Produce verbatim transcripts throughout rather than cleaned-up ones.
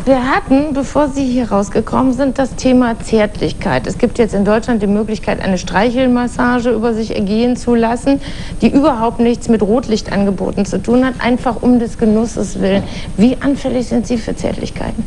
Wir hatten, bevor Sie hier rausgekommen sind, das Thema Zärtlichkeit. Es gibt jetzt in Deutschland die Möglichkeit, eine Streichelmassage über sich ergehen zu lassen, die überhaupt nichts mit Rotlichtangeboten zu tun hat, einfach um des Genusses willen. Wie anfällig sind Sie für Zärtlichkeiten?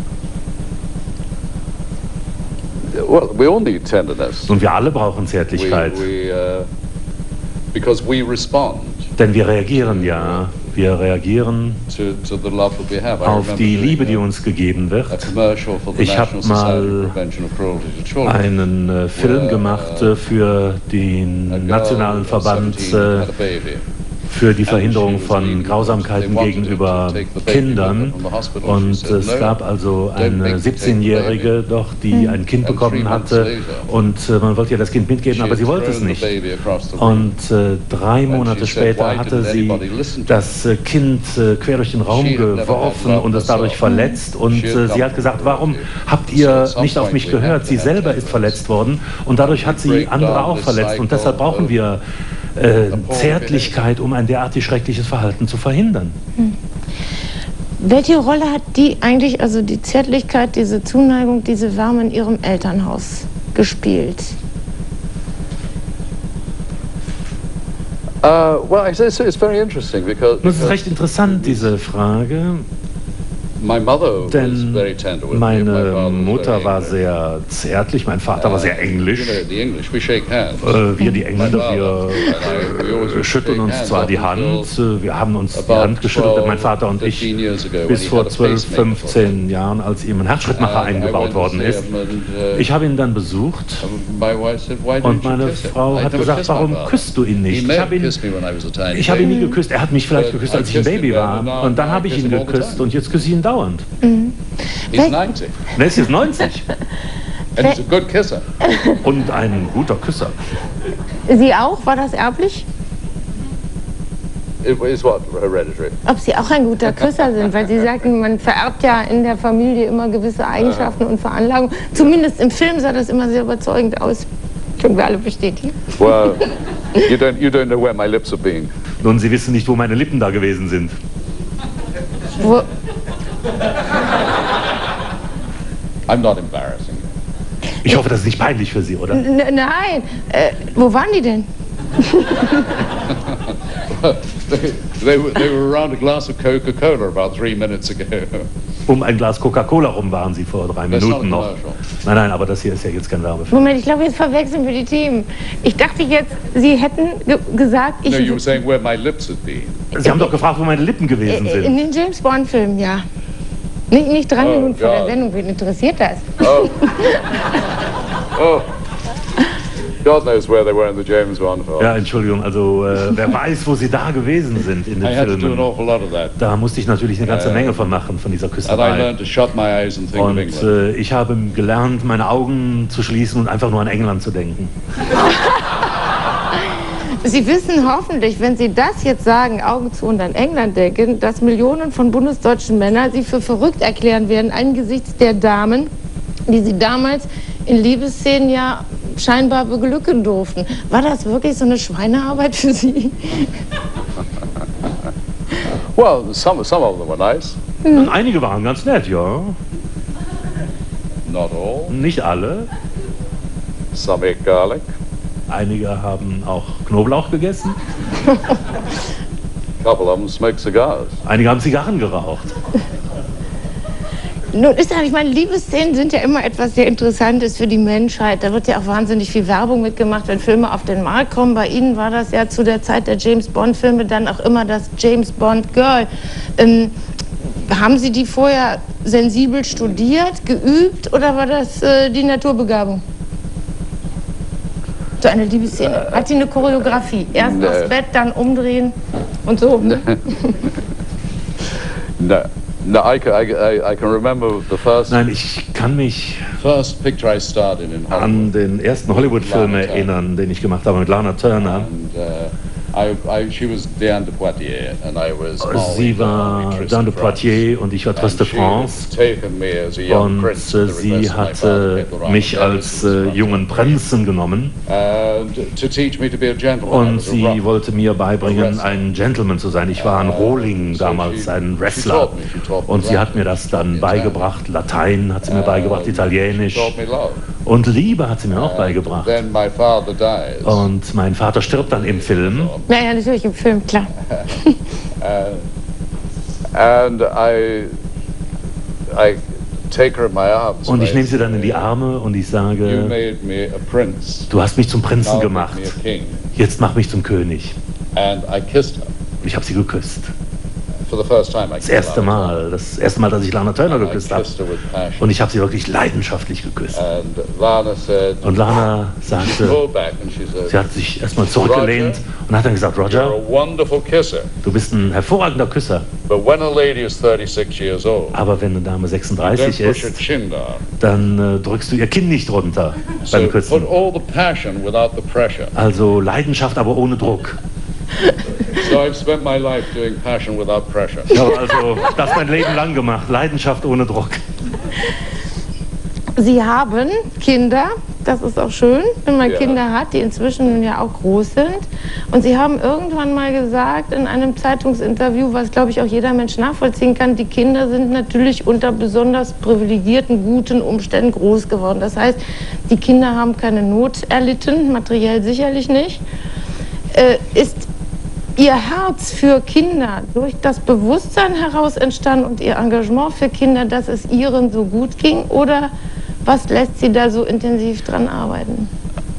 Well, we all need tenderness. Und wir alle brauchen Zärtlichkeit. We, we, uh, because we respond. Denn wir reagieren ja. Wir reagieren to, to the love that we have. auf die Liebe, die uns gegeben wird. Ich habe mal einen äh, Film gemacht äh, für den Nationalen Verband äh, für die Verhinderung von Grausamkeiten gegenüber Kindern. Und es gab also eine siebzehnjährige, doch, die ein Kind bekommen hatte. Und äh, man wollte ihr das Kind mitgeben, aber sie wollte es nicht. Und äh, drei Monate später hatte sie das äh, Kind äh, quer durch den Raum geworfen und es dadurch verletzt. Und äh, sie hat gesagt, warum habt ihr nicht auf mich gehört? Sie selber ist verletzt worden und dadurch hat sie andere auch verletzt. Und deshalb brauchen wir Äh, Zärtlichkeit, um ein derartig schreckliches Verhalten zu verhindern. Hm. Welche Rolle hat die eigentlich, also die Zärtlichkeit, diese Zuneigung, diese Wärme in Ihrem Elternhaus gespielt? Uh, well, it's, it's very interesting because, das ist recht interessant, diese Frage. Denn meine Mutter war sehr zärtlich, mein Vater war sehr englisch. Äh, wir, die Engländer, wir äh, schütteln uns zwar die Hand, wir haben uns die Hand geschüttelt, mein Vater und ich, bis vor zwölf, fünfzehn Jahren, als ihm ein Herzschrittmacher eingebaut worden ist. Ich habe ihn dann besucht und meine Frau hat gesagt, warum küsst du ihn nicht? Ich habe ihn, ich habe ihn nie geküsst, er hat mich vielleicht geküsst, als ich ein Baby war. Und dann habe ich ihn geküsst und jetzt küsse ich ihn dauernd. Mhm. He's neunzig. Er ist jetzt neunzig. And he's a good kisser. Und ein guter Küsser. Sie auch? War das erblich? It is what? Hereditary. Ob Sie auch ein guter Küsser sind, weil Sie sagten, man vererbt ja in der Familie immer gewisse Eigenschaften und Veranlagungen. Zumindest im Film sah das immer sehr überzeugend aus. Können wir alle bestätigen? Well, you don't, you don't know where my lips have been. Nun, Sie wissen nicht, wo meine Lippen da gewesen sind. Wo? I'm not embarrassing. Ich hoffe, das ist nicht peinlich für Sie, oder? N nein. Äh, wo waren die denn? they, they, were, they were around a glass of Coca-Cola about three minutes ago. Um ein Glas Coca-Cola rum waren Sie vor drei Minuten noch. Nein, nein, aber das hier ist ja jetzt kein Werbefilm. Moment, ich glaube, jetzt verwechseln wir die Themen. Ich dachte jetzt, Sie hätten ge gesagt... Ich no, you were saying where my lips had been. Sie haben doch gefragt, wo meine Lippen gewesen sind. In den James Bond-Filmen, ja. Nicht, nicht drei oh, Minuten vor der Sendung, wen interessiert das? Oh. Oh. God knows where they were in the James Bond film. Ja, Entschuldigung, also äh, wer weiß, wo Sie da gewesen sind in den I had Filmen. To do an awful lot of that. Da musste ich natürlich eine ganze uh, Menge von machen, von dieser Küsserei. And I learned to shut my eyes and think und of England. Äh, ich habe gelernt, meine Augen zu schließen und einfach nur an England zu denken. Sie wissen hoffentlich, wenn Sie das jetzt sagen, Augen zu und an England denken, dass Millionen von bundesdeutschen Männern Sie für verrückt erklären werden angesichts der Damen, die Sie damals in Liebesszenen ja scheinbar beglücken durften. War das wirklich so eine Schweinearbeit für Sie? Well, some, some of them were nice. Mhm. Einige waren ganz nett, ja. Not all. Nicht alle. Some ate garlic. Einige haben auch Knoblauch gegessen. Couple of them smoked cigars. Einige haben Zigarren geraucht. Nun ist ja, ich meine, Liebesszenen sind ja immer etwas sehr Interessantes für die Menschheit. Da wird ja auch wahnsinnig viel Werbung mitgemacht, wenn Filme auf den Markt kommen. Bei Ihnen war das ja zu der Zeit der James-Bond-Filme dann auch immer das James-Bond-Girl. Ähm, haben Sie die vorher sensibel studiert, geübt oder war das äh, die Naturbegabung? So eine Liebesszene. Hat sie eine Choreografie? Erst no. aufs Bett, dann umdrehen und so. No. no. No, I can, I, I can remember the first Nein, ich kann mich first picture I started in Hollywood. an den ersten Hollywood-Film erinnern, den ich gemacht habe mit Lana Turner. And, uh, I, I, she was Diane de Poitiers and I was Sie war Diane de Poitiers und ich war Tristan de France. Und äh, sie hatte mich als äh, jungen Prinzen genommen. Und sie wollte mir beibringen, ein Gentleman zu sein. Ich war ein Rohling damals, ein Wrestler. Und sie hat mir das dann beigebracht. Latein hat sie mir beigebracht, Italienisch. Und Liebe hat sie mir auch beigebracht. Und mein Vater stirbt dann im Film. Ja, ja, natürlich im Film, klar. And I, I take her in my arms. Und ich nehme sie dann in die Arme und ich sage, You made me a prince. Du hast mich zum Prinzen Now gemacht. make me a king. Jetzt mach mich zum König. And I kissed her. Und ich habe sie geküsst. For the first time, I Das erste Mal, das erste Mal, dass ich Lana Turner geküsst habe. Und ich habe sie wirklich leidenschaftlich geküsst. And Lana said, Und Lana sagte, back and she said, sie hat sich erstmal zurückgelehnt und hat dann gesagt, You're Roger, a wonderful kisser. du bist ein hervorragender Küsser. But when a lady is thirty-six years old, Aber wenn eine Dame sechsunddreißig don't push her ist, chin down. dann äh, drückst du ihr Kinn nicht runter So beim put Küssen. all the passion without the pressure. Also Leidenschaft, aber ohne Druck. So I've spent my life doing passion without pressure. Ja, also das mein Leben lang gemacht. Leidenschaft ohne Druck. Sie haben Kinder, das ist auch schön, wenn man Ja. Kinder hat, die inzwischen nun ja auch groß sind. Und Sie haben irgendwann mal gesagt in einem Zeitungsinterview, was glaube ich auch jeder Mensch nachvollziehen kann, die Kinder sind natürlich unter besonders privilegierten, guten Umständen groß geworden. Das heißt, die Kinder haben keine Not erlitten, materiell sicherlich nicht. Äh, ist Ihr Herz für Kinder durch das Bewusstsein heraus entstanden und Ihr Engagement für Kinder, dass es Ihren so gut ging? Oder was lässt Sie da so intensiv dran arbeiten?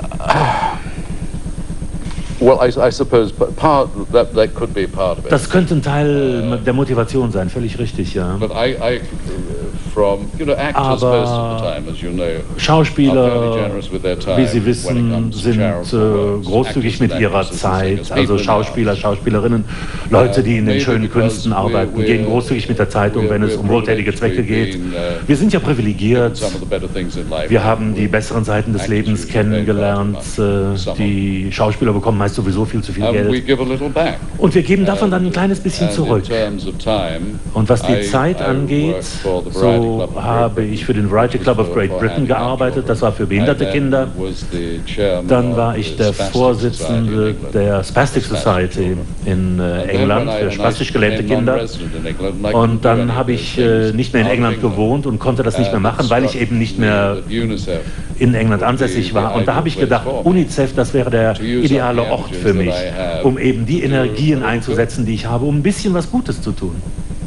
Well, I, I suppose part that that could be part of it. Das könnte ein Teil der Motivation sein, völlig richtig, ja. But I, I from you know actors Aber most of the time, as you know, Schauspieler, wie Sie wissen, sind äh, großzügig mit ihrer Zeit. Also Schauspieler, Schauspielerinnen, Leute, die in den schönen Künsten arbeiten, gehen großzügig mit der Zeit um, wenn es um wohltätige Zwecke geht. Wir sind ja privilegiert. Wir haben die besseren Seiten des Lebens kennengelernt. Äh, die Schauspieler bekommen meist sowieso viel zu viel Geld. Und wir geben davon dann ein kleines bisschen zurück. Und was die Zeit angeht, so habe ich für den Variety Club of Great Britain gearbeitet, das war für behinderte Kinder. Dann war ich der Vorsitzende der Spastic Society in äh, England für spastisch gelähmte Kinder. Und dann habe ich äh, nicht mehr in England gewohnt und konnte das nicht mehr machen, weil ich eben nicht mehr in England ansässig war. Und da habe ich gedacht, UNICEF, das wäre der ideale Ort für mich, um eben die Energien einzusetzen, die ich habe, um ein bisschen was Gutes zu tun.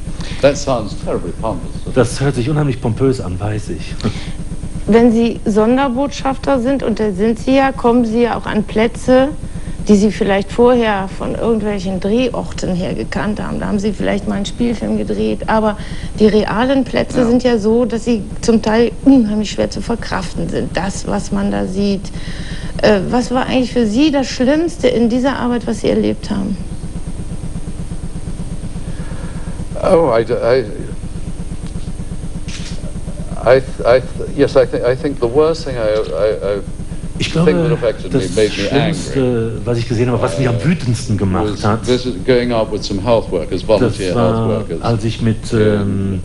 Das hört sich unheimlich pompös an, weiß ich. Wenn Sie Sonderbotschafter sind, und da sind Sie ja, kommen Sie ja auch an Plätze, die Sie vielleicht vorher von irgendwelchen Drehorten her gekannt haben. Da haben Sie vielleicht mal einen Spielfilm gedreht, aber die realen Plätze ja. sind ja so, dass sie zum Teil unheimlich schwer zu verkraften sind. Das, was man da sieht. Äh, was war eigentlich für Sie das Schlimmste in dieser Arbeit, was Sie erlebt haben? Oh, I, I, I, I yes, I think, I think the worst thing I, I, I Ich glaube, das Schlimmste, was ich gesehen habe, was mich am wütendsten gemacht hat, das war, als ich mit ähm,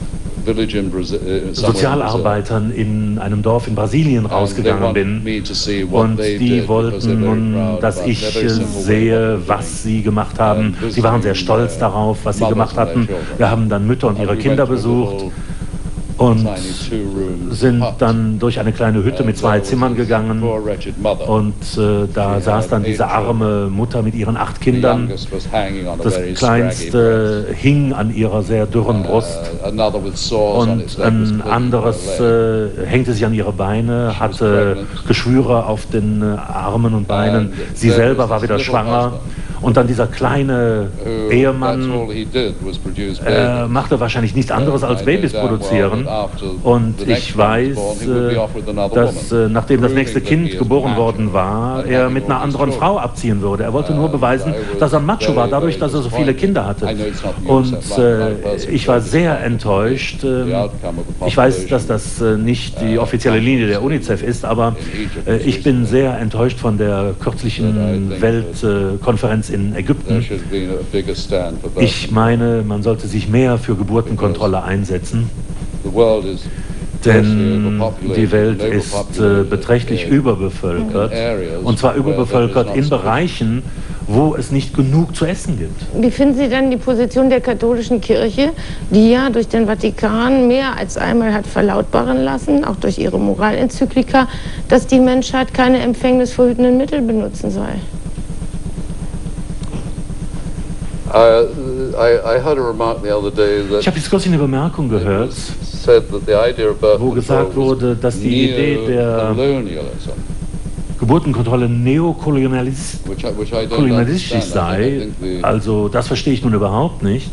Sozialarbeitern in einem Dorf in Brasilien rausgegangen bin und die wollten nun, dass ich sehe, was sie gemacht haben. Sie waren sehr stolz darauf, was sie gemacht hatten. Wir haben dann Mütter und ihre Kinder besucht und sind dann durch eine kleine Hütte mit zwei Zimmern gegangen und äh, da saß dann diese arme Mutter mit ihren acht Kindern. Das Kleinste hing an ihrer sehr dürren Brust und ein anderes äh, hängte sich an ihre Beine, hatte Geschwüre auf den äh, Armen und Beinen. Sie selber war wieder schwanger. Und dann dieser kleine Ehemann äh, machte wahrscheinlich nichts anderes als Babys produzieren. Und ich weiß, äh, dass äh, nachdem das nächste Kind geboren worden war, er mit einer anderen Frau abziehen würde. Er wollte nur beweisen, dass er Macho war, dadurch, dass er so viele Kinder hatte. Und äh, ich war sehr enttäuscht. Äh, ich weiß, dass das äh, nicht die offizielle Linie der UNICEF ist, aber äh, ich bin sehr enttäuscht von der kürzlichen Weltkonferenz in Ägypten. Ich meine, man sollte sich mehr für Geburtenkontrolle einsetzen, denn die Welt ist äh, beträchtlich überbevölkert, und zwar überbevölkert in Bereichen, wo es nicht genug zu essen gibt. Wie finden Sie denn die Position der katholischen Kirche, die ja durch den Vatikan mehr als einmal hat verlautbaren lassen, auch durch ihre Moralenzyklika, dass die Menschheit keine empfängnisverhütenden Mittel benutzen soll? Ich habe jetzt kürzlich eine Bemerkung gehört, wo gesagt wurde, dass die Idee der Geburtenkontrolle neokolonialistisch sei. Also das verstehe ich nun überhaupt nicht.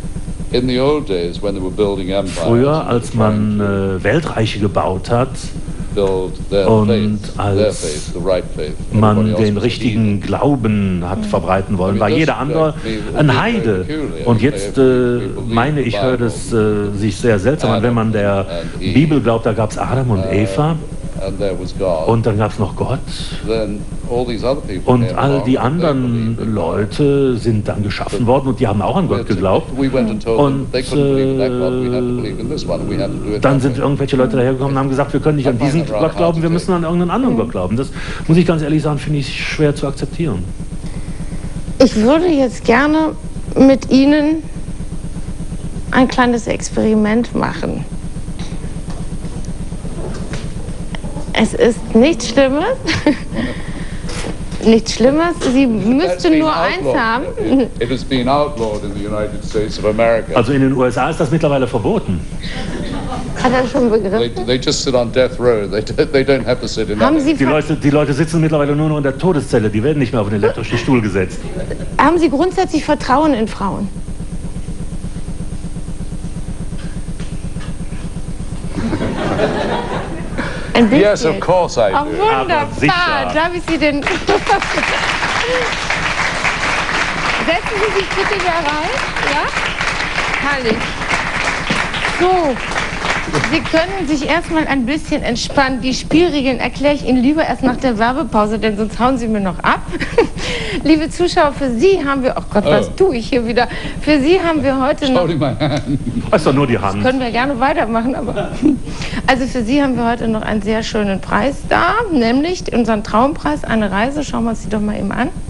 Früher, als man äh, Weltreiche gebaut hat und als man den richtigen Glauben hat verbreiten wollen, war jeder andere ein Heide. Und jetzt äh, meine ich, hört es äh, sich sehr seltsam an, wenn man der Bibel glaubt, da gab es Adam und Eva. Und dann gab es noch Gott. Und all die anderen Leute sind dann geschaffen worden und die haben auch an Gott geglaubt. Und äh, dann sind irgendwelche Leute dahergekommen und haben gesagt, wir können nicht an diesen Gott glauben, wir müssen an irgendeinen anderen Gott glauben. Das muss ich ganz ehrlich sagen, finde ich schwer zu akzeptieren. Ich würde jetzt gerne mit Ihnen ein kleines Experiment machen. Es ist nichts Schlimmes. Nichts Schlimmes. Sie müssten nur eins haben. Also in den U S A ist das mittlerweile verboten. Hat er schon begriffen? Haben Sie die, Leute, die Leute sitzen mittlerweile nur noch in der Todeszelle. Die werden nicht mehr auf den elektrischen Stuhl gesetzt. Haben Sie grundsätzlich Vertrauen in Frauen? Ein bisschen. Yes, of course I do. Oh, wunderbar. Darf ich Sie denn... Setzen Sie sich bitte da rein. Ja? Herrlich. So, Sie können sich erstmal ein bisschen entspannen. Die Spielregeln erkläre ich Ihnen lieber erst nach der Werbepause, denn sonst hauen Sie mir noch ab. Liebe Zuschauer, für Sie haben wir... Oh Gott, was oh. tue ich hier wieder? Für Sie haben wir heute Schau noch... dir mal an. Das ist doch nur die Hand. Das können wir gerne weitermachen, aber... Also für Sie haben wir heute noch einen sehr schönen Preis da, nämlich unseren Traumpreis, eine Reise. Schauen wir uns die doch mal eben an.